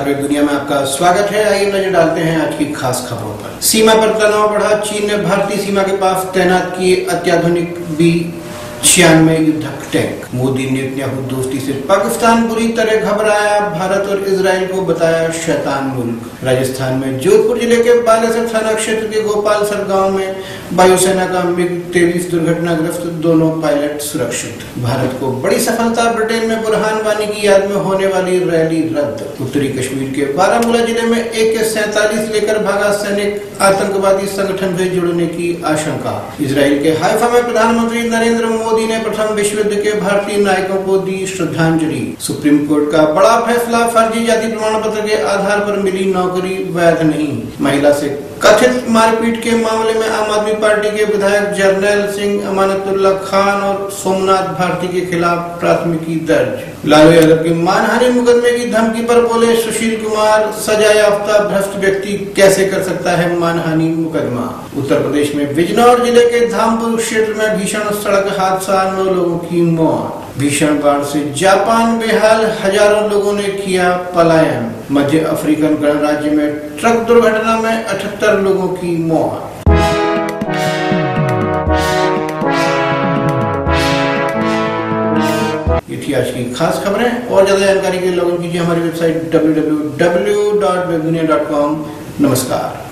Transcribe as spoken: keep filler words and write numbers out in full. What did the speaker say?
Web दुनिया में आपका स्वागत है। आइए नजर डालते हैं आज की खास खबरों पर। सीमा पर तनाव बढ़ा, चीन ने भारतीय सीमा के पास तैनात किए अत्याधुनिक बी छियानवे युद्धक टैंक। मोदी नेतन्याहू दोस्ती से पाकिस्तान बुरी तरह घबराया, भारत और इजराइल को बताया शैतान मुल्क। राजस्थान में जोधपुर जिले के बालेसर थाना क्षेत्र के गोपालसर गांव में वायुसेना का मिग तेईस दुर्घटनाग्रस्त, दोनों पायलट सुरक्षित। भारत को बड़ी सफलता, ब्रिटेन में बुरहान वानी की याद में होने वाली रैली रद्द। उत्तरी कश्मीर के बारामूला जिले में ए के सैतालीस लेकर भागा सैनिक, आतंकवादी संगठन से जुड़ने की आशंका। इजराइल के हाइफा में प्रधानमंत्री नरेंद्र मोदी ने प्रथम विश्व युद्ध के भारतीय नायकों को दी श्रद्धांजलि। सुप्रीम कोर्ट का बड़ा फैसला, फर्जी जाति प्रमाण पत्र के आधार पर मिली नौकरी वैध नहीं। महिला से कथित मारपीट के मामले में आम आदमी पार्टी के विधायक जरनैल सिंह, अमानतुल्लाह खान और सोमनाथ भारती के खिलाफ प्राथमिकी दर्ज। लालू यादव की मानहानि मुकदमे की धमकी पर बोले सुशील कुमार, सजा याफ्ता भ्रष्ट व्यक्ति कैसे कर सकता है मानहानि मुकदमा। उत्तर प्रदेश में बिजनौर जिले के धामपुर क्षेत्र में भीषण सड़क हादसा, नौ लोगों की मौत। भीषण बाढ़ से जापान बेहाल, हजारों लोगों ने किया पलायन। मध्य अफ्रीकन गणराज्य में ट्रक दुर्घटना में अठहत्तर लोगों की मौत। ये थी आज की खास खबरें। और ज्यादा जानकारी के लिए लॉगिन कीजिए हमारी website W W W dot Webdunia dot com. नमस्कार।